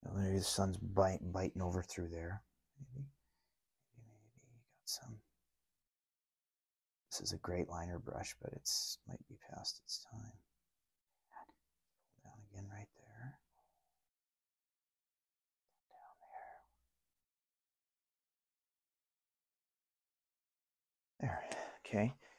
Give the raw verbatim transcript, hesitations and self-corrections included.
Maybe the sun's bite, biting over through there. Maybe, maybe, maybe you got some. This is a great liner brush, but it's might be past its time. Pull down again right there. Down there. There. Okay.